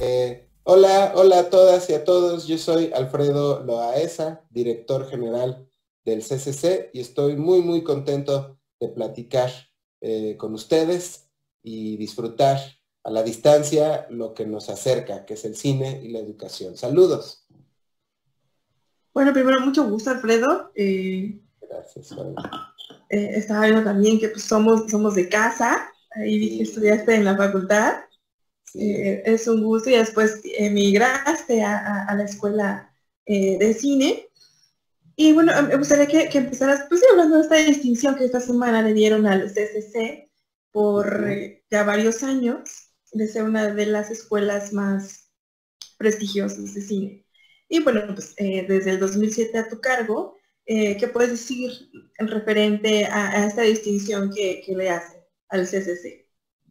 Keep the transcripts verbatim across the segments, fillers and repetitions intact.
Eh, hola, hola a todas y a todos. Yo soy Alfredo Loaesa, director general del C C C, y estoy muy, muy contento de platicar eh, con ustedes y disfrutar a la distancia lo que nos acerca, que es el cine y la educación. Saludos. Bueno, primero, mucho gusto, Alfredo. Eh, Gracias, Fabi. eh, estaba viendo también que pues, somos, somos de casa. Ahí vi que Sí, estudiaste en la facultad. sí. Eh, es un gusto y después emigraste a, a- a la escuela eh, de cine. Y bueno, me gustaría que, que empezaras pues, sí, hablando de esta distinción que esta semana le dieron al C C C por Ujú. eh, ya varios años de ser una de las escuelas más prestigiosos de cine. Y bueno, pues eh, desde el dos mil siete a tu cargo, eh, ¿qué puedes decir en referente a, a esta distinción que, que, le hace al C C C?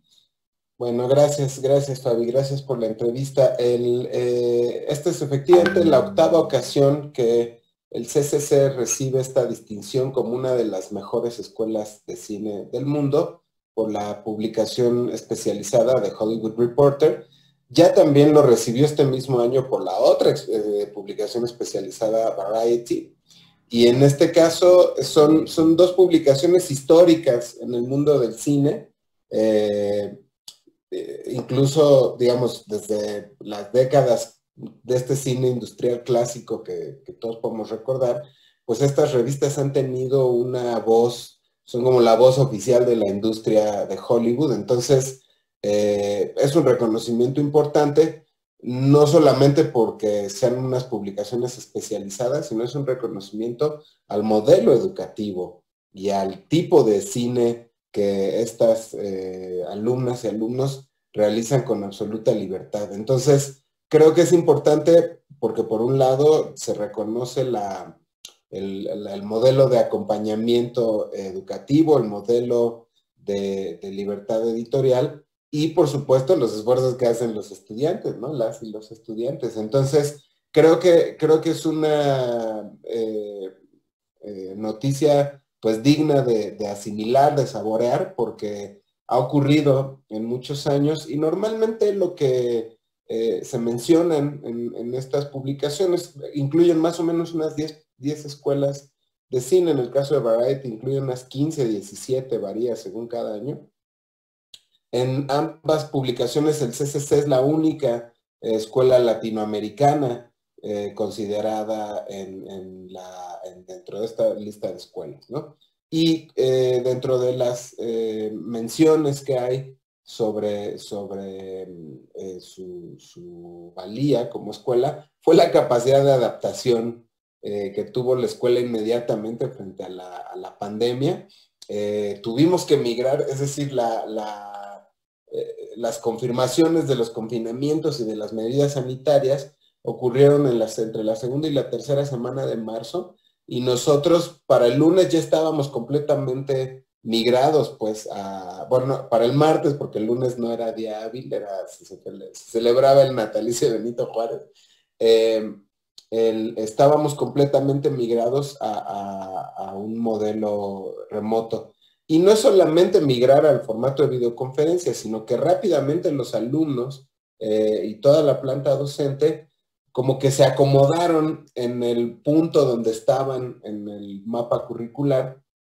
Bueno, gracias, gracias Fabi, gracias por la entrevista. El, eh, esta es efectivamente la octava ocasión que el C C C recibe esta distinción como una de las mejores escuelas de cine del mundo por la publicación especializada de Hollywood Reporter. Ya también lo recibió este mismo año por la otra eh, publicación especializada Variety. Y en este caso son, son dos publicaciones históricas en el mundo del cine. Eh, eh, incluso, digamos, desde las décadas de este cine industrial clásico que, que todos podemos recordar, pues estas revistas han tenido una voz, son como la voz oficial de la industria de Hollywood. Entonces, eh, es un reconocimiento importante, no solamente porque sean unas publicaciones especializadas, sino es un reconocimiento al modelo educativo y al tipo de cine que estas eh, alumnas y alumnos realizan con absoluta libertad. Entonces, creo que es importante porque por un lado se reconoce la, el, el, modelo de acompañamiento educativo, el modelo de, de libertad editorial y por supuesto los esfuerzos que hacen los estudiantes, ¿no? Las y los estudiantes. Entonces, creo que, creo que es una eh, eh, noticia pues digna de, de asimilar, de saborear, porque ha ocurrido en muchos años y normalmente lo que eh, se mencionan en, en, estas publicaciones incluyen más o menos unas diez escuelas de cine. En el caso de Variety incluyen unas quince, diecisiete, varía según cada año. En ambas publicaciones el C C C es la única eh, escuela latinoamericana eh, considerada en, en la, en, dentro de esta lista de escuelas, ¿no? Y eh, dentro de las eh, menciones que hay sobre, sobre eh, su, su, valía como escuela, fue la capacidad de adaptación eh, que tuvo la escuela inmediatamente frente a la, a la pandemia. Eh, tuvimos que migrar, es decir, la, la eh, las confirmaciones de los confinamientos y de las medidas sanitarias ocurrieron en las, entre la segunda y la tercera semana de marzo, y nosotros para el lunes ya estábamos completamente migrados, pues, a, bueno, para el martes, porque el lunes no era día hábil, era, se, se, se celebraba el natalicio de Benito Juárez. Eh, el, estábamos completamente migrados a, a, a un modelo remoto. Y no es solamente migrar al formato de videoconferencia, sino que rápidamente los alumnos eh, y toda la planta docente como que se acomodaron en el punto donde estaban en el mapa curricular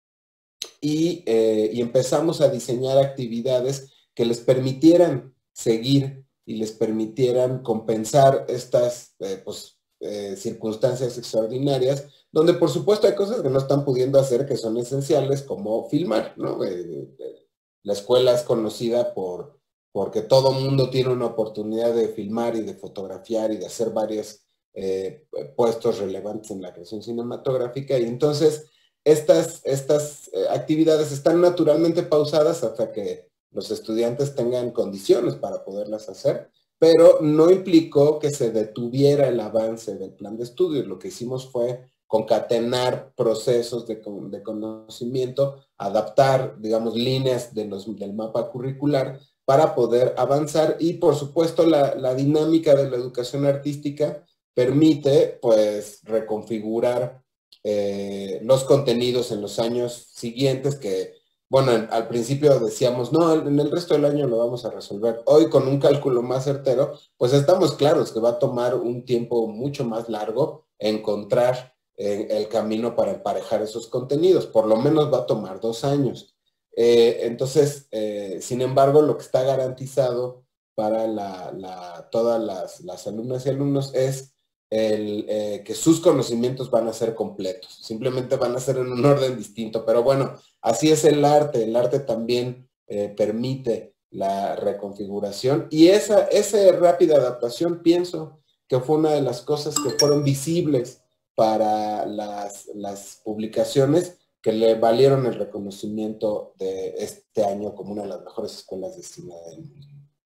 y, eh, y empezamos a diseñar actividades que les permitieran seguir y les permitieran compensar estas eh, pues, eh, circunstancias extraordinarias, donde por supuesto hay cosas que no están pudiendo hacer que son esenciales, como filmar, ¿no? Eh, eh, la escuela es conocida por, porque todo mundo tiene una oportunidad de filmar y de fotografiar y de hacer varios eh, puestos relevantes en la creación cinematográfica, y entonces estas, estas eh, actividades están naturalmente pausadas hasta que los estudiantes tengan condiciones para poderlas hacer, pero no implicó que se detuviera el avance del plan de estudios. Lo que hicimos fue concatenar procesos de, de conocimiento, adaptar, digamos, líneas de los, del mapa curricular para poder avanzar, y por supuesto la, la dinámica de la educación artística permite pues reconfigurar eh, los contenidos en los años siguientes que bueno, en- al principio decíamos, no, en el resto del año lo vamos a resolver. Hoy con un cálculo más certero, pues estamos claros que va a tomar un tiempo mucho más largo encontrar eh, el camino para emparejar esos contenidos. Por lo menos va a tomar dos años. Eh, entonces, eh, sin embargo, lo que está garantizado para la, la- todas las, las alumnas y alumnos es el, eh, que sus conocimientos van a ser completos. Simplemente van a ser en un orden distinto. Pero bueno, así es el arte, el arte también eh, permite la reconfiguración y esa, esa rápida adaptación pienso que fue una de las cosas que fueron visibles para las, las publicaciones que le valieron el reconocimiento de este año como una de las mejores escuelas de cine del mundo.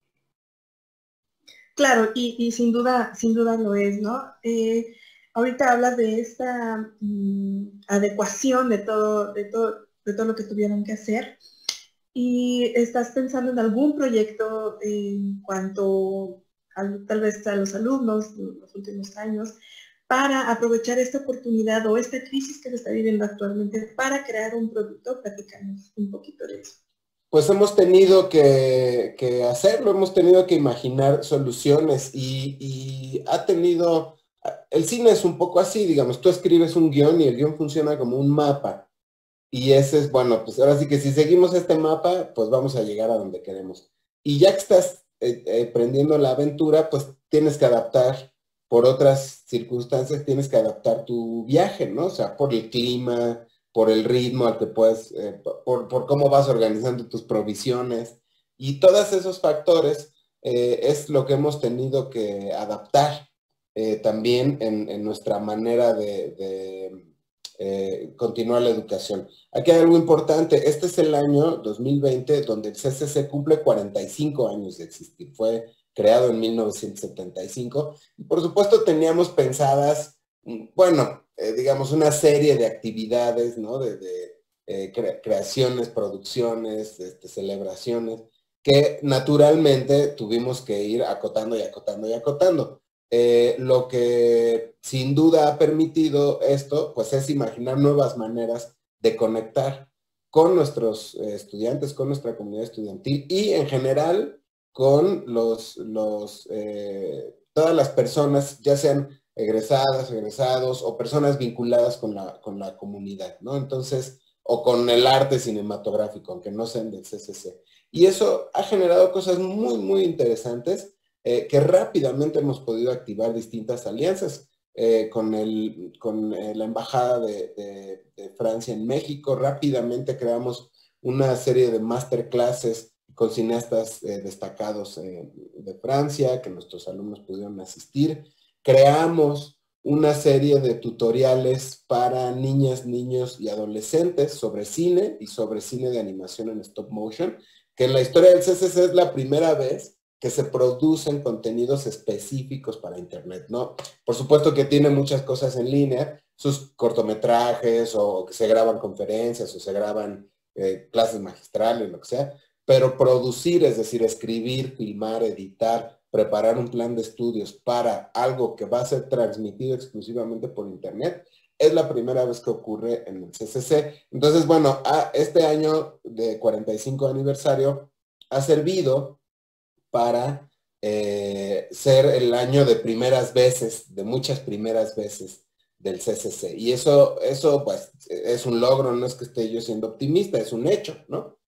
Claro, y, y sin duda, sin duda lo es, ¿no? Eh, ahorita hablas de esta mm, adecuación de todo, de todo, de todo lo que tuvieron que hacer. ¿Y estás pensando en algún proyecto en cuanto a, tal vez a los alumnos de los últimos años para aprovechar esta oportunidad o esta crisis que se está viviendo actualmente para crear un producto? Platícanos un poquito de eso. Pues hemos tenido que, que hacerlo, hemos tenido que imaginar soluciones y, y ha tenido, el cine es un poco así, digamos, tú escribes un guión y el guión funciona como un mapa. Y ese es, bueno, pues ahora sí que si seguimos este mapa, pues vamos a llegar a donde queremos. Y ya que estás eh, eh, prendiendo la aventura, pues tienes que adaptar por otras circunstancias, tienes que adaptar tu viaje, ¿no? O sea, por el clima, por el ritmo al que puedes, eh, por, por cómo vas organizando tus provisiones. Y todos esos factores eh, es lo que hemos tenido que adaptar eh, también en, en, nuestra manera de, de eh, continuar la educación. Aquí hay algo importante, este es el año dos mil veinte donde el C C C cumple cuarenta y cinco años de existir, fue creado en mil novecientos setenta y cinco y por supuesto teníamos pensadas, bueno, eh, digamos una serie de actividades, ¿no? De, de eh, cre creaciones, producciones, este, celebraciones, que naturalmente tuvimos que ir acotando y acotando y acotando. Eh, lo que sin duda ha permitido esto, pues es imaginar nuevas maneras de conectar con nuestros eh, estudiantes, con nuestra comunidad estudiantil y en general con los, los eh, todas las personas, ya sean egresadas, egresados o personas vinculadas con la, con la comunidad, ¿no? Entonces, o con el arte cinematográfico, aunque no sean del C C C. Y eso ha generado cosas muy, muy interesantes eh, que rápidamente hemos podido activar distintas alianzas. Eh, con, el, con eh, la Embajada de, de, de Francia en México. Rápidamente creamos una serie de masterclasses con cineastas eh, destacados eh, de Francia, que nuestros alumnos pudieron asistir. Creamos una serie de tutoriales para niñas, niños y adolescentes sobre cine y sobre cine de animación en stop motion, que en la historia del C C C es la primera vez que se producen contenidos específicos para Internet, ¿no? Por supuesto que tiene muchas cosas en línea, sus cortometrajes o que se graban conferencias o se graban eh, clases magistrales, lo que sea, pero producir, es decir, escribir, filmar, editar, preparar un plan de estudios para algo que va a ser transmitido exclusivamente por Internet, es la primera vez que ocurre en el C C C. Entonces, bueno, a este año de cuarenta y cinco aniversario ha servido para eh, ser el año de primeras veces, de muchas primeras veces del C C C. Y eso, eso pues, es un logro, no es que esté yo siendo optimista, es un hecho, ¿no?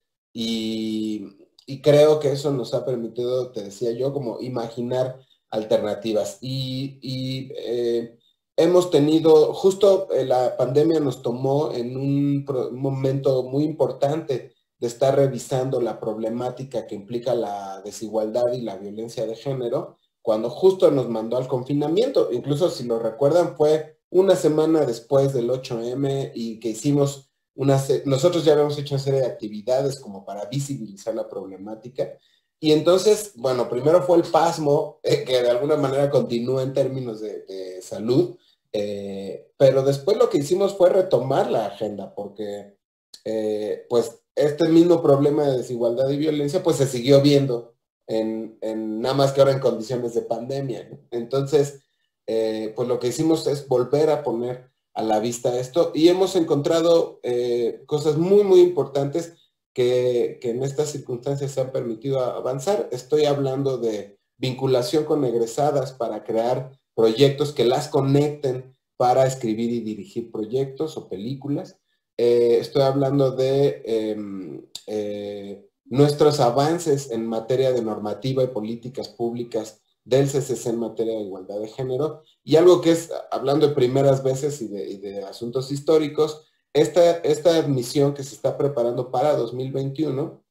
Y, y creo que eso nos ha permitido, te decía yo, como imaginar alternativas. Y, y eh, hemos tenido, justo eh, la pandemia nos tomó en un, un momento muy importante de estar revisando la problemática que implica la desigualdad y la violencia de género, cuando justo nos mandó al confinamiento. Incluso si lo recuerdan, fue una semana después del ocho eme y que hicimos una serie, nosotros ya habíamos hecho una serie de actividades como para visibilizar la problemática. Y entonces, bueno, primero fue el pasmo, eh, que de alguna manera continúa en términos de, de salud, eh, pero después lo que hicimos fue retomar la agenda, porque eh, pues este mismo problema de desigualdad y violencia pues se siguió viendo en, en nada más que ahora en condiciones de pandemia, ¿no? Entonces, eh, pues lo que hicimos es volver a poner a la vista esto y hemos encontrado eh, cosas muy, muy importantes que, que en estas circunstancias se han permitido avanzar. Estoy hablando de vinculación con egresadas para crear proyectos que las conecten para escribir y dirigir proyectos o películas. Eh, estoy hablando de eh, eh, nuestros avances en materia de normativa y políticas públicas del C C C en materia de igualdad de género, y algo que es, hablando de primeras veces y de, y de asuntos históricos, esta, esta admisión que se está preparando para dos mil veintiuno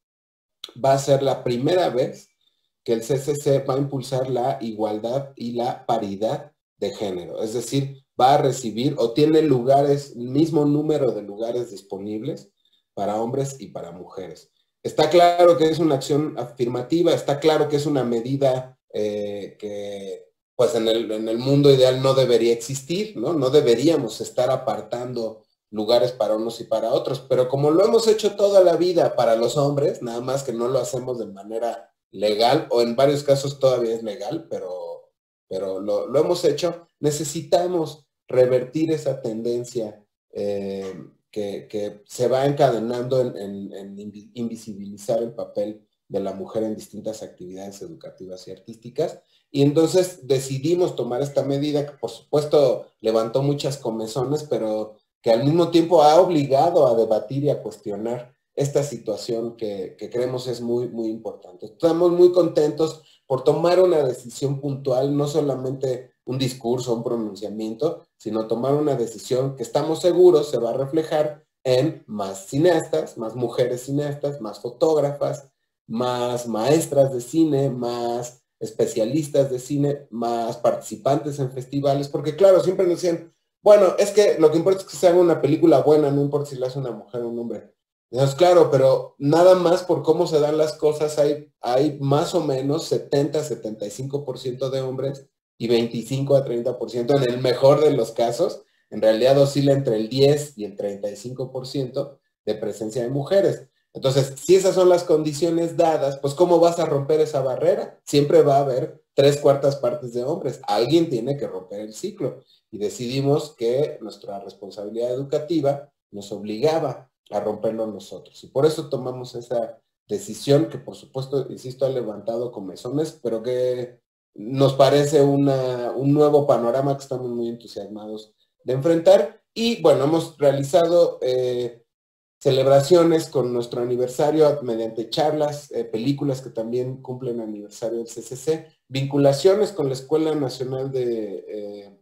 va a ser la primera vez que el C C C va a impulsar la igualdad y la paridad de género, es decir, va a recibir o tiene lugares, el mismo número de lugares disponibles para hombres y para mujeres. Está claro que es una acción afirmativa, está claro que es una medida eh, que pues en el, en el mundo ideal no debería existir, ¿no? No deberíamos estar apartando lugares para unos y para otros, pero como lo hemos hecho toda la vida para los hombres, nada más que no lo hacemos de manera legal, o en varios casos todavía es legal, pero, pero lo, lo hemos hecho, necesitamos revertir esa tendencia eh, que, que se va encadenando en, en, en invisibilizar el papel de la mujer en distintas actividades educativas y artísticas. Y entonces decidimos tomar esta medida que por supuesto levantó muchas comezones, pero que al mismo tiempo ha obligado a debatir y a cuestionar esta situación que, que creemos es muy, muy importante. Estamos muy contentos por tomar una decisión puntual, no solamente un discurso, un pronunciamiento, sino tomar una decisión que estamos seguros se va a reflejar en más cineastas, más mujeres cineastas, más fotógrafas, más maestras de cine, más especialistas de cine, más participantes en festivales, porque claro, siempre nos decían, bueno, es que lo que importa es que se haga una película buena, no importa si la hace una mujer o un hombre. Entonces, claro, pero nada más por cómo se dan las cosas, hay, hay más o menos setenta a setenta y cinco por ciento de hombres y veinticinco a treinta por ciento en el mejor de los casos. En realidad oscila entre el diez y el treinta y cinco por ciento de presencia de mujeres. Entonces, si esas son las condiciones dadas, pues ¿cómo vas a romper esa barrera? Siempre va a haber tres cuartas partes de hombres. Alguien tiene que romper el ciclo. Y decidimos que nuestra responsabilidad educativa nos obligaba a romperlo nosotros. Y por eso tomamos esa decisión que, por supuesto, insisto, ha levantado comezones, pero que nos parece una, un nuevo panorama que estamos muy entusiasmados de enfrentar. Y bueno, hemos realizado eh, celebraciones con nuestro aniversario mediante charlas, eh, películas que también cumplen aniversario del C C C, vinculaciones con la Escuela Nacional de, eh,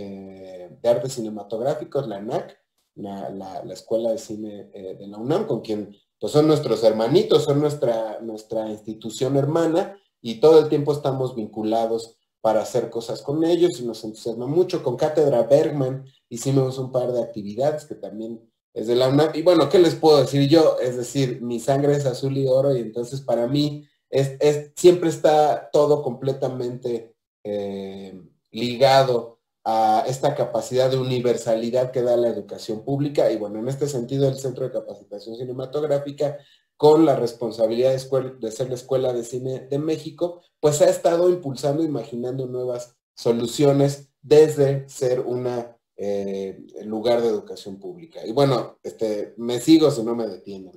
eh, de Artes Cinematográficos, la ENAC, la, la, la Escuela de Cine eh, de la UNAM, con quien pues son nuestros hermanitos, son nuestra, nuestra institución hermana, y todo el tiempo estamos vinculados para hacer cosas con ellos, y nos entusiasma mucho. Con Cátedra Bergman hicimos un par de actividades que también es de la UNAM, y bueno, ¿qué les puedo decir yo? Es decir, mi sangre es azul y oro, y entonces para mí es, es, siempre está todo completamente eh, ligado a esta capacidad de universalidad que da la educación pública, y bueno, en este sentido el Centro de Capacitación Cinematográfica, con la responsabilidad de, escuela, de ser la Escuela de Cine de México, pues ha estado impulsando, imaginando nuevas soluciones desde ser una Eh, lugar de educación pública. Y bueno, este, me sigo si no me detienen.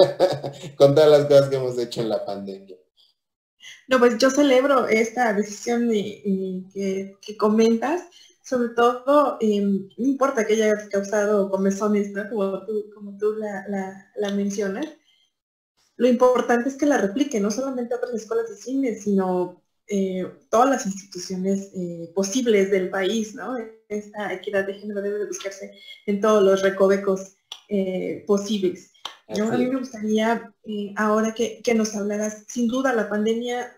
Con todas las cosas que hemos hecho en la pandemia. No, pues yo celebro esta decisión de, de, que, que comentas, sobre todo, eh, no importa que haya causado comezones, ¿no? Como tú, como tú la, la, la mencionas, lo importante es que la repliquen, no solamente otras escuelas de cine, sino eh, todas las instituciones eh, posibles del país, ¿no? Esta equidad de género debe de buscarse en todos los recovecos eh, posibles. ¿No? A mí me gustaría, eh, ahora que, que nos hablaras, sin duda la pandemia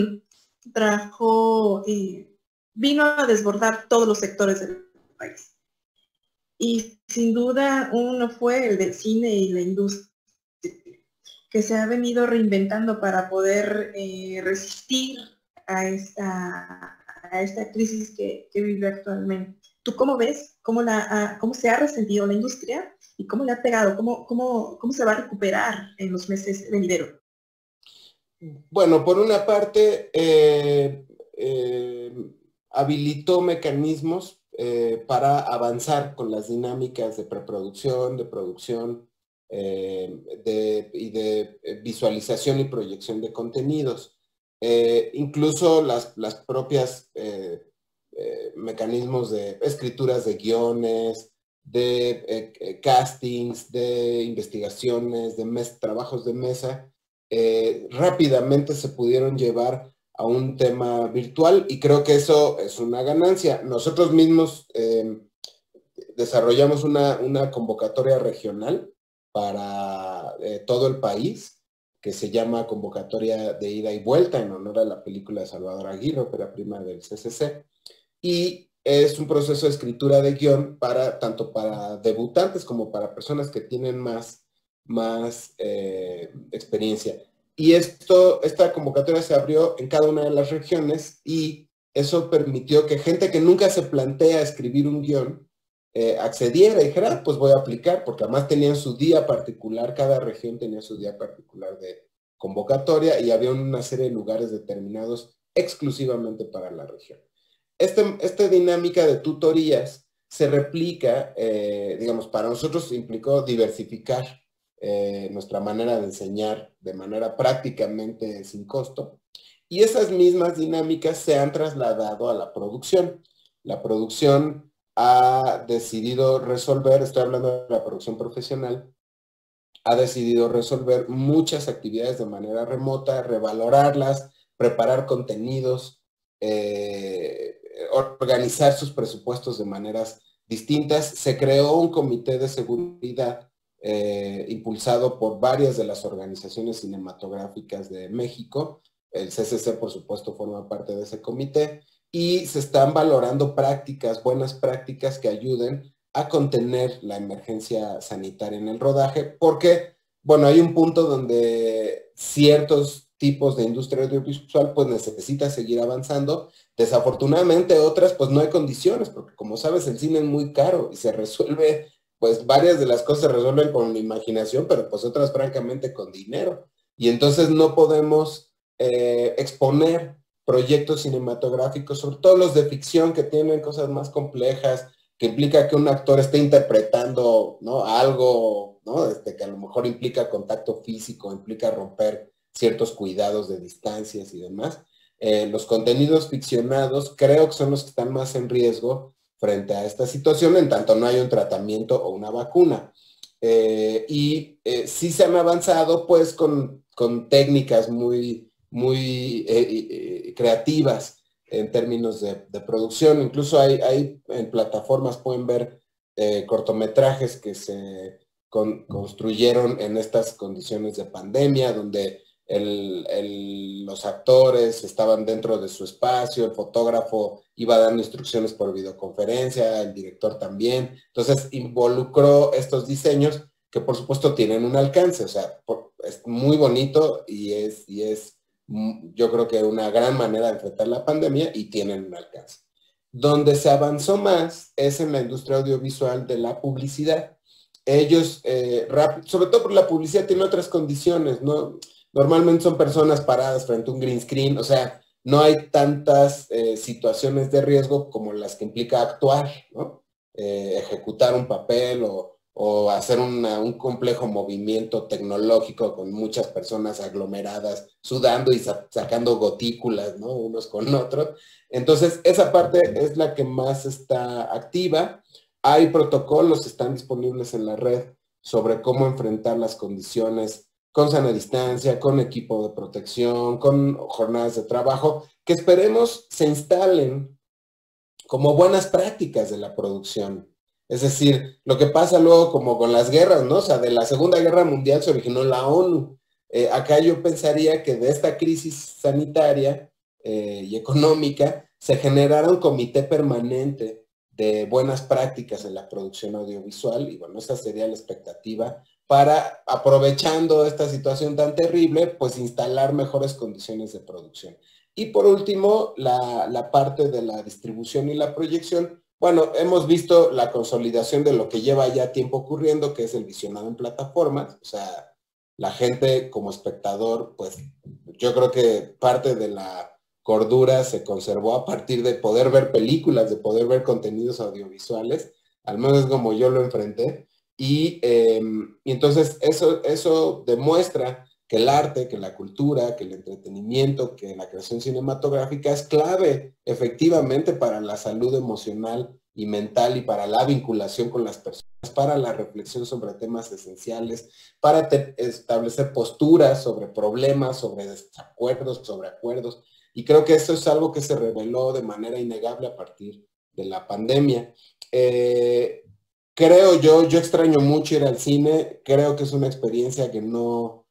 trajo, eh, vino a desbordar todos los sectores del país. Y sin duda uno fue el del cine y la industria, que se ha venido reinventando para poder eh, resistir a esta, a esta crisis que, que vive actualmente. ¿Tú cómo ves? ¿Cómo, la, a, ¿Cómo se ha resentido la industria? ¿Y cómo le ha pegado? ¿Cómo, cómo, cómo se va a recuperar en los meses venideros? Bueno, por una parte, eh, eh, habilitó mecanismos eh, para avanzar con las dinámicas de preproducción, de producción, eh, de, y de visualización y proyección de contenidos. Eh, incluso las, las propias eh, eh, mecanismos de escrituras de guiones, de eh, eh, castings, de investigaciones, de mes, trabajos de mesa, eh, rápidamente se pudieron llevar a un tema virtual y creo que eso es una ganancia. Nosotros mismos eh, desarrollamos una, una convocatoria regional para eh, todo el país, que se llama Convocatoria de Ida y Vuelta, en honor a la película de Salvador Aguirre, ópera prima del C C C. Y es un proceso de escritura de guión para, tanto para debutantes como para personas que tienen más, más eh, experiencia. Y esto, esta convocatoria se abrió en cada una de las regiones y eso permitió que gente que nunca se plantea escribir un guión, Eh, accediera y dijera, ah, pues voy a aplicar, porque además tenían su día particular, cada región tenía su día particular de convocatoria y había una serie de lugares determinados exclusivamente para la región. Este, esta dinámica de tutorías se replica, eh, digamos, para nosotros implicó diversificar eh, nuestra manera de enseñar de manera prácticamente sin costo, y esas mismas dinámicas se han trasladado a la producción. La producción ha decidido resolver, estoy hablando de la producción profesional, ha decidido resolver muchas actividades de manera remota, revalorarlas, preparar contenidos, eh, organizar sus presupuestos de maneras distintas. Se creó un comité de seguridad eh, impulsado por varias de las organizaciones cinematográficas de México. El C C C, por supuesto, forma parte de ese comité. Y se están valorando prácticas, buenas prácticas que ayuden a contener la emergencia sanitaria en el rodaje, porque, bueno, hay un punto donde ciertos tipos de industria audiovisual pues necesita seguir avanzando. Desafortunadamente otras pues no hay condiciones, porque como sabes el cine es muy caro y se resuelve, pues varias de las cosas se resuelven con la imaginación, pero pues otras francamente con dinero. Y entonces no podemos eh, exponer proyectos cinematográficos, sobre todo los de ficción que tienen cosas más complejas, que implica que un actor esté interpretando, ¿no?, algo, ¿no?, este, que a lo mejor implica contacto físico, implica romper ciertos cuidados de distancias y demás. Eh, los contenidos ficcionados creo que son los que están más en riesgo frente a esta situación, en tanto no hay un tratamiento o una vacuna. Eh, y eh, sí se han avanzado pues con, con técnicas muy muy eh, eh, creativas en términos de, de producción. Incluso hay, hay en plataformas, pueden ver eh, cortometrajes que se con, construyeron en estas condiciones de pandemia, donde el, el, los actores estaban dentro de su espacio, el fotógrafo iba dando instrucciones por videoconferencia, el director también. Entonces involucró estos diseños que por supuesto tienen un alcance, o sea, por, es muy bonito y es, y es yo creo que una gran manera de enfrentar la pandemia y tienen un alcance. Donde se avanzó más es en la industria audiovisual de la publicidad. Ellos, eh, rap, sobre todo por la publicidad, tienen otras condiciones, ¿no? Normalmente son personas paradas frente a un green screen, o sea, no hay tantas eh, situaciones de riesgo como las que implica actuar, ¿no? Eh, ejecutar un papel o, o hacer una, un complejo movimiento tecnológico con muchas personas aglomeradas, sudando y sa sacando gotículas, ¿no?, unos con otros. Entonces, esa parte es la que más está activa. Hay protocolos, están disponibles en la red sobre cómo enfrentar las condiciones con sana distancia, con equipo de protección, con jornadas de trabajo, que esperemos se instalen como buenas prácticas de la producción. Es decir, lo que pasa luego como con las guerras, ¿no? O sea, de la Segunda Guerra Mundial se originó la ONU. Eh, acá yo pensaría que de esta crisis sanitaria eh, y económica se generara un comité permanente de buenas prácticas en la producción audiovisual y bueno, esa sería la expectativa para, aprovechando esta situación tan terrible, pues instalar mejores condiciones de producción. Y por último, la, la parte de la distribución y la proyección. Bueno, hemos visto la consolidación de lo que lleva ya tiempo ocurriendo, que es el visionado en plataformas. O sea, la gente como espectador, pues yo creo que parte de la cordura se conservó a partir de poder ver películas, de poder ver contenidos audiovisuales, al menos como yo lo enfrenté. Y, eh, y entonces eso, eso demuestra que el arte, que la cultura, que el entretenimiento, que la creación cinematográfica es clave efectivamente para la salud emocional y mental y para la vinculación con las personas, para la reflexión sobre temas esenciales, para establecer posturas sobre problemas, sobre desacuerdos, sobre acuerdos. Y creo que eso es algo que se reveló de manera innegable a partir de la pandemia. Eh, creo yo, yo extraño mucho ir al cine, creo que es una experiencia que no,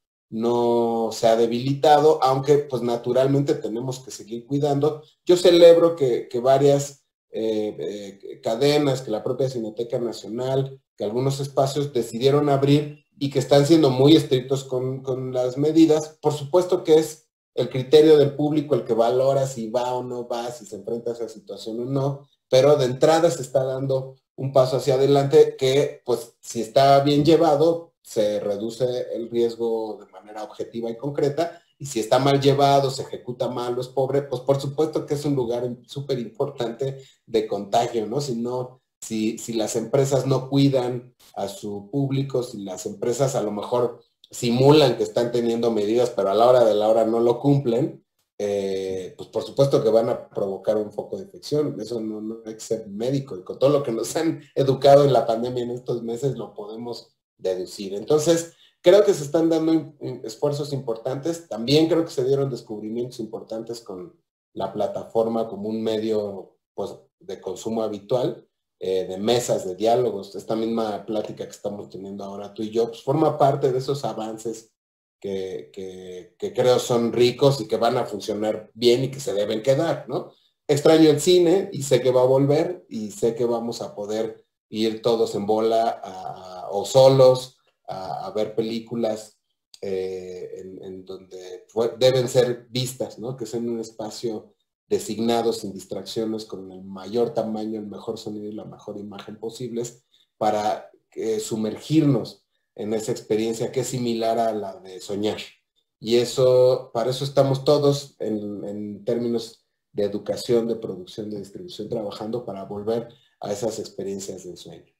no se ha debilitado, aunque pues naturalmente tenemos que seguir cuidando. Yo celebro que, que varias eh, eh, cadenas, que la propia Cineteca Nacional, que algunos espacios decidieron abrir y que están siendo muy estrictos con, con las medidas. Por supuesto que es el criterio del público el que valora si va o no va, si se enfrenta a esa situación o no, pero de entrada se está dando un paso hacia adelante que, pues, si está bien llevado, se reduce el riesgo de manera objetiva y concreta, y si está mal llevado, se ejecuta mal o es pobre, pues por supuesto que es un lugar súper importante de contagio, ¿no? Si no, si, si las empresas no cuidan a su público, si las empresas a lo mejor simulan que están teniendo medidas, pero a la hora de la hora no lo cumplen, eh, pues por supuesto que van a provocar un foco de infección. Eso no, no hay que ser médico, y con todo lo que nos han educado en la pandemia en estos meses lo podemos deducir. Entonces, creo que se están dando esfuerzos importantes. También creo que se dieron descubrimientos importantes con la plataforma como un medio, pues, de consumo habitual, eh, de mesas, de diálogos. Esta misma plática que estamos teniendo ahora tú y yo, pues forma parte de esos avances que, que, que creo son ricos y que van a funcionar bien y que se deben quedar, ¿no? Extraño el cine y sé que va a volver y sé que vamos a poder ir todos en bola a, o solos a, a ver películas eh, en, en donde deben ser vistas, ¿no? Que sea en un espacio designado, sin distracciones, con el mayor tamaño, el mejor sonido y la mejor imagen posibles, para eh, sumergirnos en esa experiencia que es similar a la de soñar. Y eso, para eso estamos todos en, en términos de educación, de producción, de distribución, trabajando para volver a esas experiencias del sueño.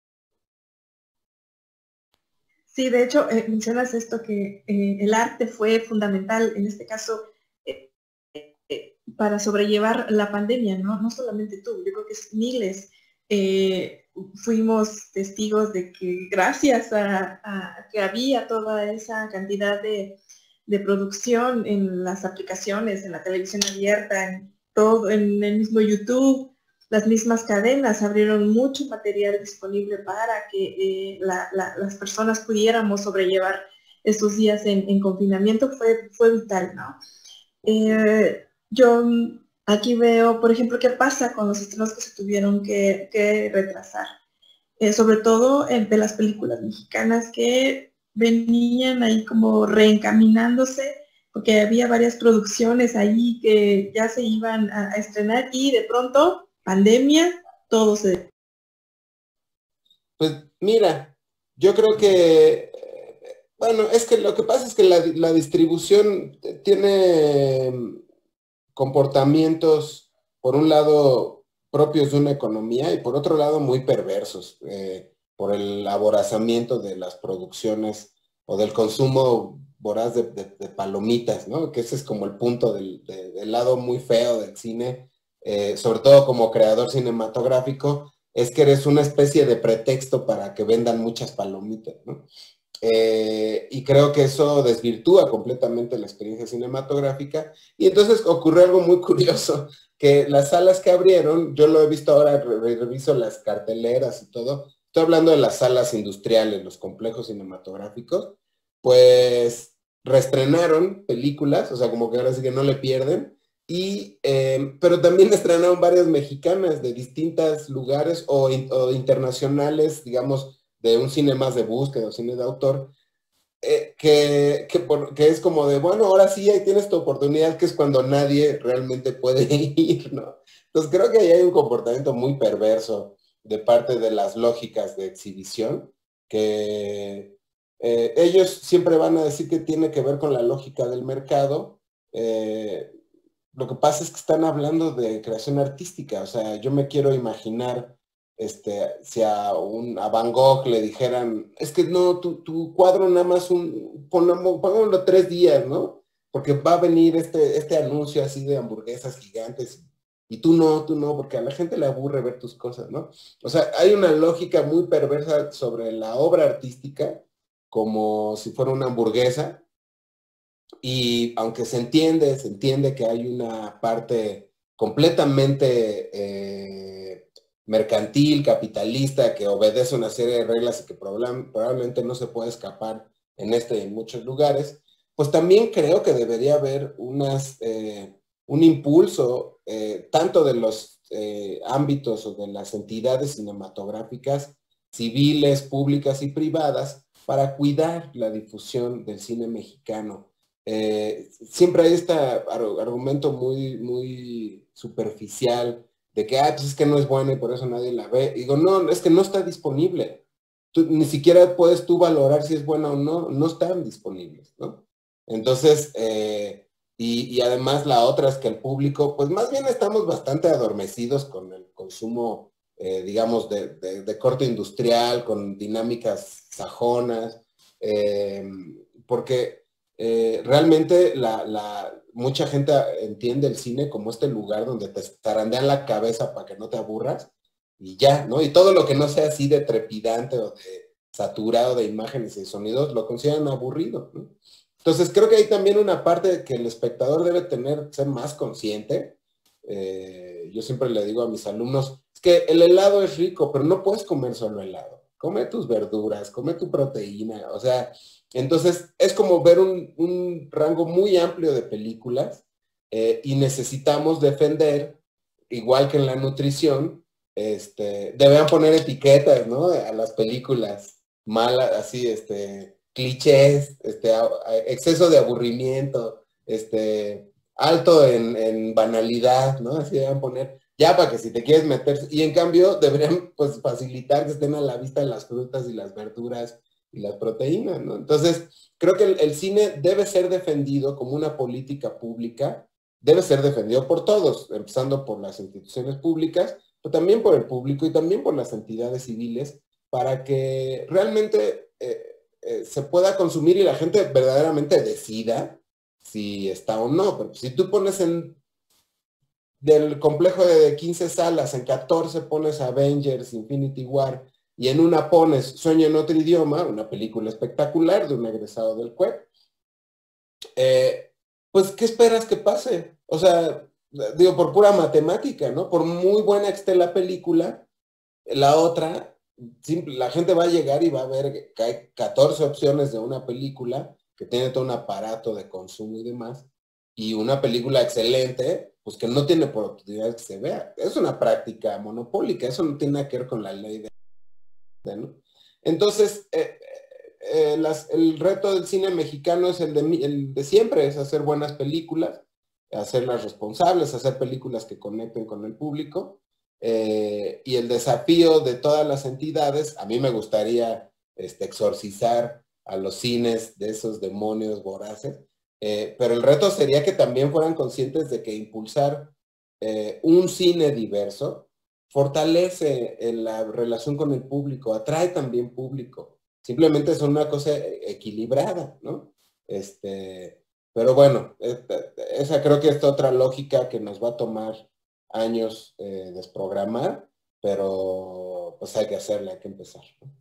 Sí, de hecho, eh, mencionas esto que eh, el arte fue fundamental, en este caso, eh, eh, para sobrellevar la pandemia, ¿no? No solamente tú, yo creo que es miles. Eh, fuimos testigos de que gracias a, a, que había toda esa cantidad de, de producción en las aplicaciones, en la televisión abierta, en todo, en el mismo YouTube, las mismas cadenas abrieron mucho material disponible para que eh, la, la, las personas pudiéramos sobrellevar estos días en, en confinamiento, fue, fue vital, ¿no? Eh, yo aquí veo, por ejemplo, qué pasa con los estrenos que se tuvieron que, que retrasar, eh, sobre todo de las películas mexicanas que venían ahí como reencaminándose, porque había varias producciones ahí que ya se iban a, a estrenar y de pronto pandemia, todo se... Pues mira, yo creo que, bueno, es que lo que pasa es que la, la distribución tiene comportamientos, por un lado, propios de una economía y por otro lado, muy perversos, eh, por el aborazamiento de las producciones o del consumo voraz de, de, de palomitas, ¿no? Que ese es como el punto del, de, del lado muy feo del cine, eh, sobre todo como creador cinematográfico, es que eres una especie de pretexto para que vendan muchas palomitas, ¿no? Eh, y creo que eso desvirtúa completamente la experiencia cinematográfica. Y entonces ocurrió algo muy curioso, que las salas que abrieron, yo lo he visto ahora, re reviso las carteleras y todo, estoy hablando de las salas industriales, los complejos cinematográficos, pues reestrenaron películas, o sea, como que ahora sí que no le pierden, y, eh, pero también estrenaron varias mexicanas de distintos lugares o, o internacionales, digamos, de un cine más de búsqueda o cine de autor, eh, que, que, por, que es como de, bueno, ahora sí, ahí tienes tu oportunidad, que es cuando nadie realmente puede ir, ¿no? Entonces creo que ahí hay un comportamiento muy perverso de parte de las lógicas de exhibición, que eh, ellos siempre van a decir que tiene que ver con la lógica del mercado. Eh, lo que pasa es que están hablando de creación artística, o sea, yo me quiero imaginar este, si a, un, a Van Gogh le dijeran, es que no, tu, tu cuadro nada más un, pongámoslo, pongámoslo tres días, ¿no? Porque va a venir este, este anuncio así de hamburguesas gigantes, y tú no, tú no, porque a la gente le aburre ver tus cosas, ¿no? O sea, hay una lógica muy perversa sobre la obra artística, como si fuera una hamburguesa, y aunque se entiende, se entiende que hay una parte completamente eh, mercantil, capitalista, que obedece una serie de reglas y que probablemente no se puede escapar en este y en muchos lugares, pues también creo que debería haber unas, eh, un impulso eh, tanto de los eh, ámbitos o de las entidades cinematográficas, civiles, públicas y privadas, para cuidar la difusión del cine mexicano. Eh, siempre hay este argumento muy, muy superficial de que, ah, pues es que no es buena y por eso nadie la ve. Y digo, no, es que no está disponible. Tú, ni siquiera puedes tú valorar si es buena o no, no están disponibles, ¿no? Entonces, eh, y, y además la otra es que el público, pues más bien estamos bastante adormecidos con el consumo, eh, digamos, de, de, de corte industrial, con dinámicas sajonas, eh, porque eh, realmente la, la, mucha gente entiende el cine como este lugar donde te zarandean la cabeza para que no te aburras y ya, ¿no? Y todo lo que no sea así de trepidante o de saturado de imágenes y sonidos lo consideran aburrido, ¿no? Entonces creo que hay también una parte que el espectador debe tener, ser más consciente. Eh, yo siempre le digo a mis alumnos, es que el helado es rico, pero no puedes comer solo helado. Come tus verduras, come tu proteína, o sea, entonces es como ver un, un rango muy amplio de películas eh, y necesitamos defender, igual que en la nutrición, este, deberían poner etiquetas, ¿no? A las películas malas, así, este, clichés, este, a, a, exceso de aburrimiento, este, alto en, en banalidad, ¿no? Así deberían poner, ya para que si te quieres meter, y en cambio deberían pues facilitar que estén a la vista las frutas y las verduras y las proteínas, ¿no? Entonces, creo que el, el cine debe ser defendido como una política pública, debe ser defendido por todos, empezando por las instituciones públicas, pero también por el público y también por las entidades civiles, para que realmente eh, eh, se pueda consumir y la gente verdaderamente decida si está o no. Pero si tú pones en del complejo de quince salas, en catorce pones Avengers, Infinity War, y en una pones Sueño en otro idioma, una película espectacular de un egresado del C U E P, eh, pues ¿qué esperas que pase? O sea, digo, por pura matemática, ¿no? Por muy buena que esté la película, la otra, simple, la gente va a llegar y va a ver que hay catorce opciones de una película que tiene todo un aparato de consumo y demás, y una película excelente, pues que no tiene oportunidad que se vea. Es una práctica monopólica, eso no tiene nada que ver con la ley de... ¿no? Entonces, eh, eh, las, el reto del cine mexicano es el de, el de siempre, es hacer buenas películas, hacerlas responsables, hacer películas que conecten con el público, eh, y el desafío de todas las entidades, a mí me gustaría este, exorcizar a los cines de esos demonios voraces, eh, pero el reto sería que también fueran conscientes de que impulsar eh, un cine diverso fortalece en la relación con el público, atrae también público. Simplemente es una cosa equilibrada, ¿no? Este, pero bueno, esa creo que es otra lógica que nos va a tomar años eh, desprogramar, pero pues hay que hacerla, hay que empezar, ¿no?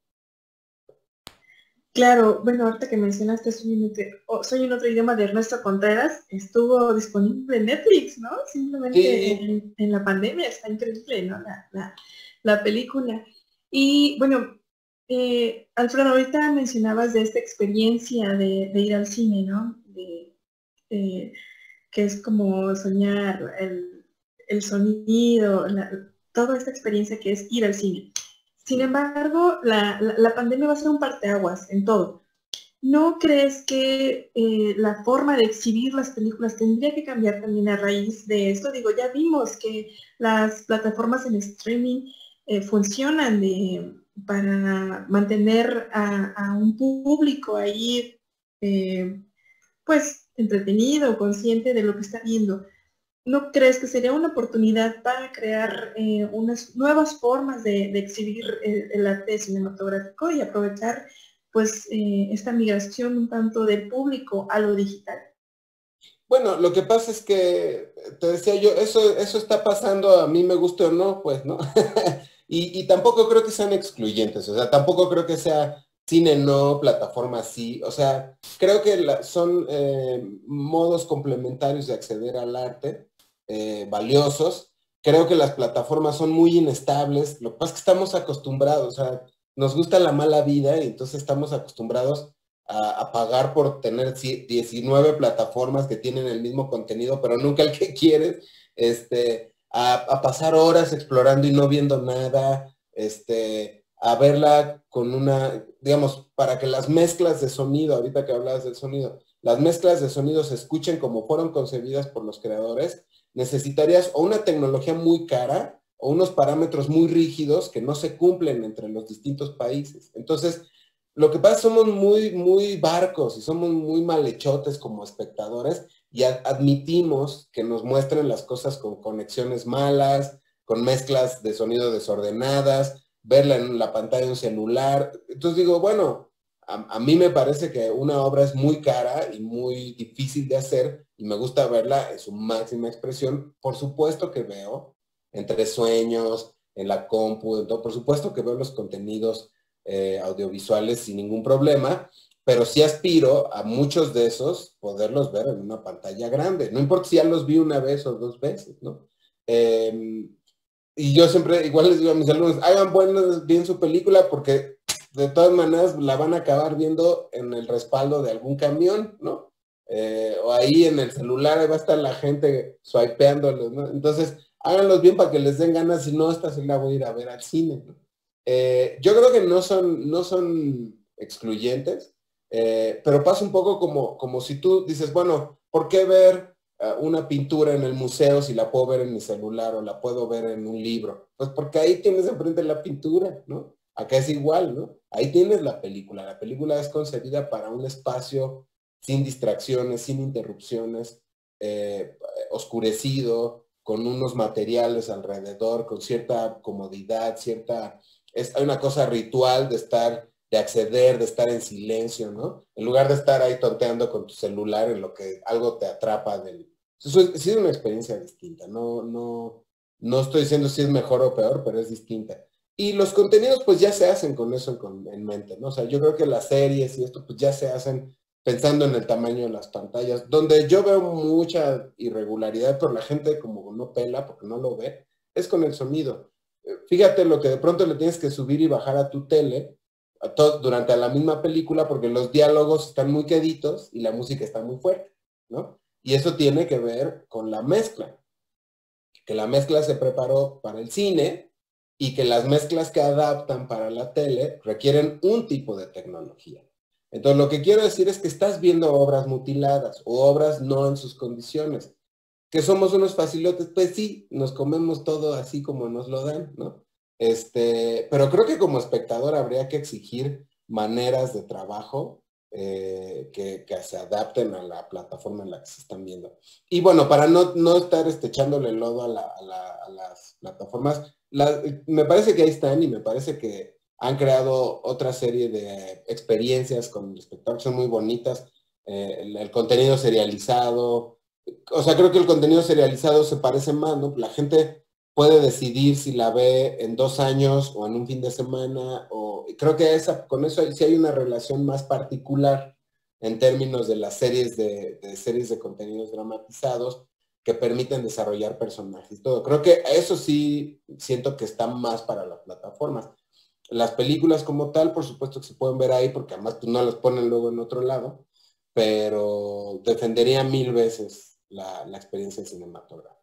Claro, bueno, ahorita que mencionaste Soy en otro, oh, Soy en otro idioma de Ernesto Contreras, estuvo disponible en Netflix, ¿no? Simplemente Sí. en, en la pandemia, está increíble, ¿no? La, la, la película. Y bueno, eh, Alfredo, ahorita mencionabas de esta experiencia de, de ir al cine, ¿no? De, eh, que es como soñar el, el sonido, la, toda esta experiencia que es ir al cine. Sin embargo, la, la, la pandemia va a ser un parteaguas en todo. ¿No crees que eh, la forma de exhibir las películas tendría que cambiar también a raíz de esto? Digo, ya vimos que las plataformas en streaming eh, funcionan de, para mantener a, a un público ahí, eh, pues, entretenido, consciente de lo que está viendo. ¿no crees que sería una oportunidad para crear eh, unas nuevas formas de, de exhibir el, el arte cinematográfico y aprovechar pues eh, esta migración un tanto del público a lo digital? Bueno, lo que pasa es que, te decía yo, eso, eso está pasando, a mí me guste o no, pues, ¿no? y, y tampoco creo que sean excluyentes, o sea, tampoco creo que sea cine no, plataforma sí, o sea, creo que la- son eh, modos complementarios de acceder al arte, eh, valiosos. Creo que las plataformas son muy inestables, lo que pasa es que estamos acostumbrados, o sea, nos gusta la mala vida y entonces estamos acostumbrados a, a pagar por tener diecinueve plataformas que tienen el mismo contenido, pero nunca el que quieres, este, a, a pasar horas explorando y no viendo nada, este, a verla con una, digamos, para que las mezclas de sonido, ahorita que hablabas del sonido, las mezclas de sonido se escuchen como fueron concebidas por los creadores, necesitarías o una tecnología muy cara o unos parámetros muy rígidos que no se cumplen entre los distintos países. Entonces, lo que pasa es que somos muy, muy barcos y somos muy malhechotes como espectadores y ad admitimos que nos muestren las cosas con conexiones malas, con mezclas de sonido desordenadas, verla en la pantalla de un celular. Entonces digo, bueno, a, a mí me parece que una obra es muy cara y muy difícil de hacer y me gusta verla en su máxima expresión. Por supuesto que veo entre sueños, en la compu, en todo, por supuesto que veo los contenidos eh, audiovisuales sin ningún problema, pero sí aspiro a muchos de esos poderlos ver en una pantalla grande. No importa si ya los vi una vez o dos veces, ¿no? Eh, y yo siempre, igual les digo a mis alumnos, hagan buenos, bien su película porque de todas maneras la van a acabar viendo en el respaldo de algún camión, ¿no? Eh, o ahí en el celular, ahí va a estar la gente swipeándolos, ¿no? Entonces, háganlos bien para que les den ganas, si no, esta sí la voy a ir a ver al cine, ¿no? Eh, yo creo que no son, no son excluyentes, eh, pero pasa un poco como, como si tú dices, bueno, ¿por qué ver uh, una pintura en el museo si la puedo ver en mi celular o la puedo ver en un libro? Pues porque ahí tienes enfrente la pintura, ¿no? Acá es igual, ¿no? Ahí tienes la película. La película es concebida para un espacio sin distracciones, sin interrupciones, eh, oscurecido, con unos materiales alrededor, con cierta comodidad, cierta es, hay una cosa ritual de estar, de acceder, de estar en silencio, ¿no? En lugar de estar ahí tonteando con tu celular en lo que algo te atrapa del... Eso es, sí es una experiencia distinta, no, no, no estoy diciendo si es mejor o peor, pero es distinta. Y los contenidos pues ya se hacen con eso en, en mente, ¿no? O sea, yo creo que las series y esto pues ya se hacen pensando en el tamaño de las pantallas, donde yo veo mucha irregularidad, pero la gente como no pela porque no lo ve, es con el sonido. Fíjate lo que de pronto le tienes que subir y bajar a tu tele a durante la misma película porque los diálogos están muy queditos y la música está muy fuerte, ¿no? Y eso tiene que ver con la mezcla, que la mezcla se preparó para el cine y que las mezclas que adaptan para la tele requieren un tipo de tecnología. Entonces lo que quiero decir es que estás viendo obras mutiladas o obras no en sus condiciones. Que somos unos facilotes, pues sí, nos comemos todo así como nos lo dan, ¿no? Este, pero creo que como espectador habría que exigir maneras de trabajo eh, que, que se adapten a la plataforma en la que se están viendo. Y bueno, para no, no estar este, echándole lodo a, la, a, la, a las plataformas, la, me parece que ahí están y me parece que han creado otra serie de experiencias con el espectador que son muy bonitas. Eh, el, el contenido serializado, o sea, creo que el contenido serializado se parece más, ¿no? La gente puede decidir si la ve en dos años o en un fin de semana, o creo que esa, con eso sí hay una relación más particular en términos de las series de, de series de contenidos dramatizados que permiten desarrollar personajes y todo. Creo que eso sí siento que está más para las plataformas. Las películas como tal, por supuesto que se pueden ver ahí porque además pues, no las ponen luego en otro lado, pero defendería mil veces la, la experiencia cinematográfica.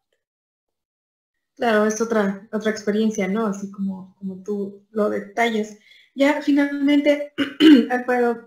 Claro, es otra, otra experiencia, ¿no? Así como, como tú lo detalles. Ya finalmente, Alfredo,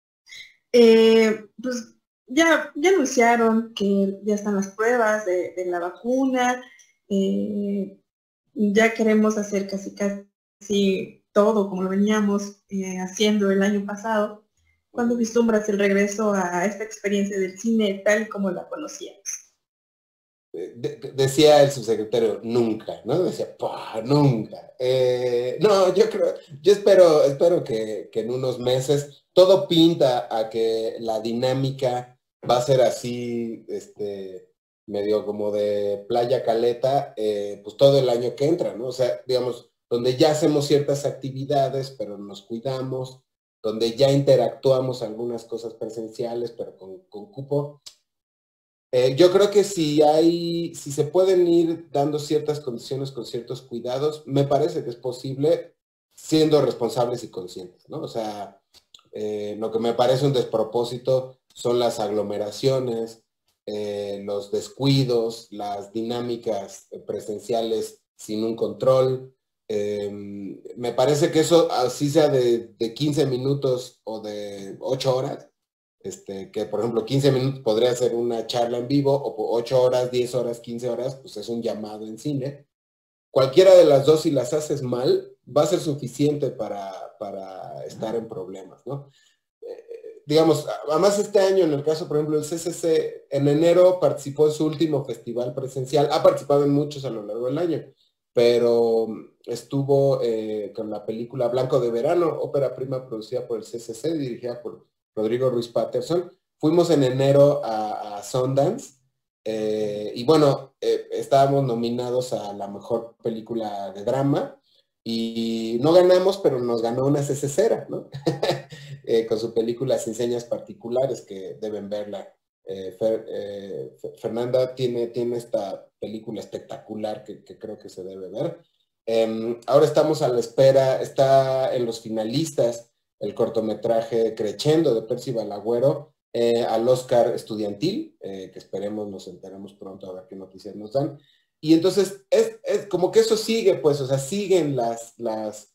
eh, pues ya, ya anunciaron que ya están las pruebas de, de la vacuna, eh, ya queremos hacer casi casi todo como lo veníamos eh, haciendo el año pasado. ¿Cuándo vislumbras el regreso a esta experiencia del cine tal y como la conocíamos? de, decía el subsecretario, nunca, ¿no? Decía, nunca. Eh, no, yo creo, yo espero, espero que, que en unos meses todo pinta a que la dinámica va a ser así, este, medio como de playa caleta, eh, pues todo el año que entra, ¿no? O sea, digamos, donde ya hacemos ciertas actividades, pero nos cuidamos, donde ya interactuamos algunas cosas presenciales, pero con, con cupo. Eh, yo creo que si hay, si se pueden ir dando ciertas condiciones con ciertos cuidados, me parece que es posible siendo responsables y conscientes, ¿no? O sea, eh, lo que me parece un despropósito son las aglomeraciones, eh, los descuidos, las dinámicas presenciales sin un control. Eh, me parece que eso, así sea de, de quince minutos o de ocho horas, este, que por ejemplo quince minutos podría ser una charla en vivo, o ocho horas, diez horas, quince horas, pues es un llamado en cine. Cualquiera de las dos, si las haces mal, va a ser suficiente para, para estar en problemas, ¿no? Eh, digamos, además este año, en el caso, por ejemplo, el C C C, en enero participó en su último festival presencial, ha participado en muchos a lo largo del año, pero estuvo eh, con la película Blanco de Verano, ópera prima producida por el C C C, dirigida por Rodrigo Ruiz Patterson. Fuimos en enero a, a Sundance, eh, y bueno, eh, estábamos nominados a la mejor película de drama, y no ganamos, pero nos ganó una C C C, ¿no? eh, con su película Sin Señas Particulares, que deben verla. Eh, Fer, eh, Fernanda tiene, tiene esta película espectacular que, que creo que se debe ver. Eh, ahora estamos a la espera, está en los finalistas el cortometraje Crescendo de Percy Balagüero, eh, al Oscar estudiantil, eh, que esperemos nos enteremos pronto a ver qué noticias nos dan. Y entonces es, es como que eso sigue, pues, o sea, siguen las, las,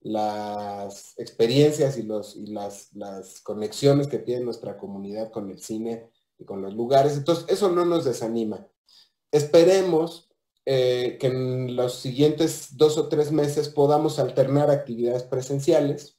las experiencias y, los, y las, las conexiones que tiene nuestra comunidad con el cine y con los lugares. Entonces, eso no nos desanima. Esperemos eh, que en los siguientes dos o tres meses podamos alternar actividades presenciales,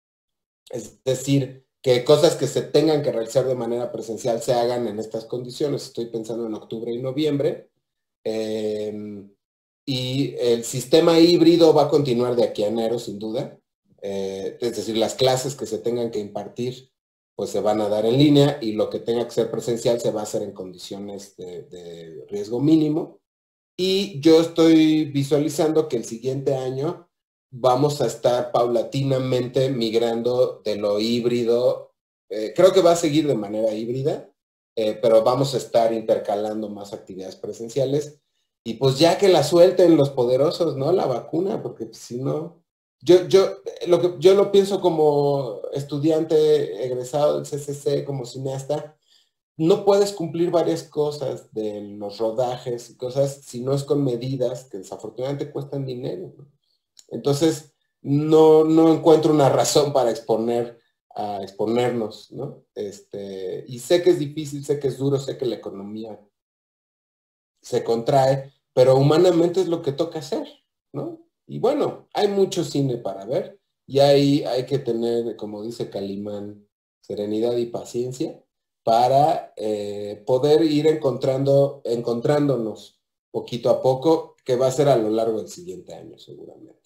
es decir, que cosas que se tengan que realizar de manera presencial se hagan en estas condiciones. Estoy pensando en octubre y noviembre. Eh, y el sistema híbrido va a continuar de aquí a enero, sin duda. Eh, es decir, las clases que se tengan que impartir, pues se van a dar en línea, y lo que tenga que ser presencial se va a hacer en condiciones de, de riesgo mínimo. Y yo estoy visualizando que el siguiente año vamos a estar paulatinamente migrando de lo híbrido. Eh, creo que va a seguir de manera híbrida, eh, pero vamos a estar intercalando más actividades presenciales. Y pues ya que la suelten los poderosos, ¿no? La vacuna, porque si no... Yo, yo, lo que, yo lo pienso como estudiante egresado del C C C, como cineasta. No puedes cumplir varias cosas de los rodajes y cosas si no es con medidas que desafortunadamente cuestan dinero, ¿no? Entonces, no, no encuentro una razón para exponer, a exponernos, ¿no? Este, y sé que es difícil, sé que es duro, sé que la economía se contrae, pero humanamente es lo que toca hacer, ¿no? Y bueno, hay mucho cine para ver, y hay, hay que tener, como dice Calimán, serenidad y paciencia para eh, poder ir encontrando, encontrándonos poquito a poco, que va a ser a lo largo del siguiente año seguramente.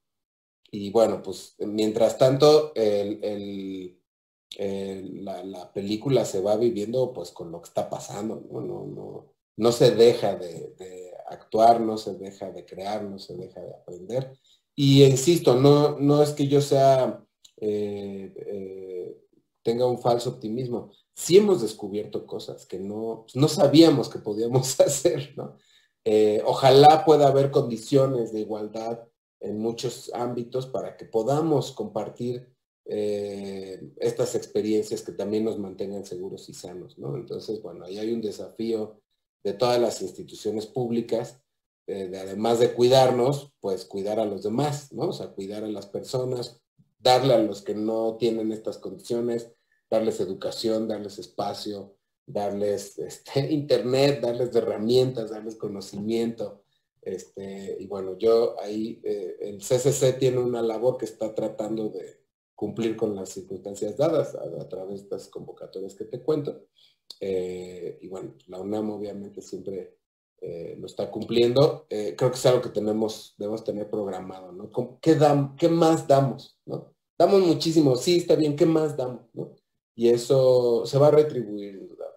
Y bueno, pues mientras tanto, el, el, el, la, la película se va viviendo pues con lo que está pasando, ¿no? No, no, no se deja de, de actuar, no se deja de crear, no se deja de aprender. Y insisto, no, no es que yo sea, eh, eh, tenga un falso optimismo. Sí hemos descubierto cosas que no, no sabíamos que podíamos hacer, ¿no? Eh, ojalá pueda haber condiciones de igualdad en muchos ámbitos para que podamos compartir eh, estas experiencias que también nos mantengan seguros y sanos, ¿no? Entonces, bueno, ahí hay un desafío de todas las instituciones públicas, eh, de, además de cuidarnos, pues cuidar a los demás, ¿no? O sea, cuidar a las personas, darle a los que no tienen estas condiciones, darles educación, darles espacio, darles este, internet, darles herramientas, darles conocimiento. Este, y bueno, yo ahí, eh, el C C C tiene una labor que está tratando de cumplir con las circunstancias dadas a, a través de estas convocatorias que te cuento. Eh, y bueno, la UNAM obviamente siempre eh, lo está cumpliendo. Eh, creo que es algo que tenemos, debemos tener programado, ¿no? ¿Qué, dam, ¿Qué más damos, no? Damos muchísimo, sí, está bien, ¿qué más damos, no? Y eso se va a retribuir, indudable.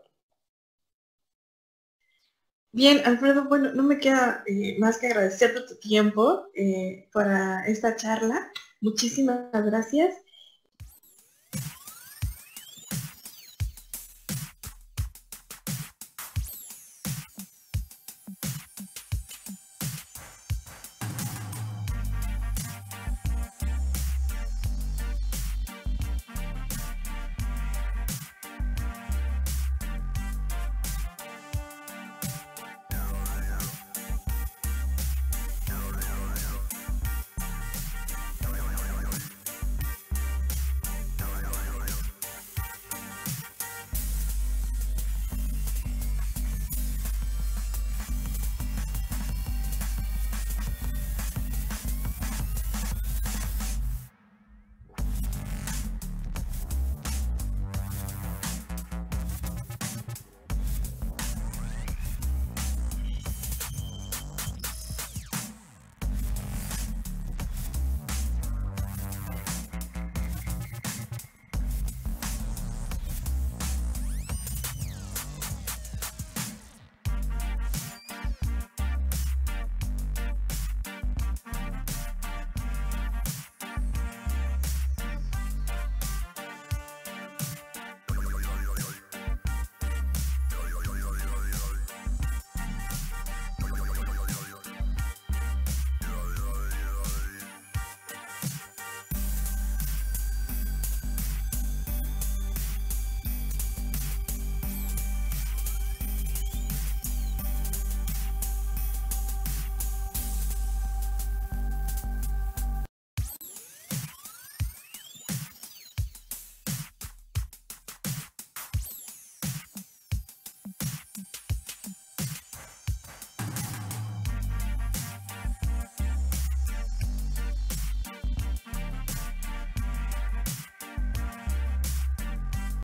Bien, Alfredo, bueno, no me queda eh, más que agradecerte tu tiempo eh, para esta charla. Muchísimas gracias.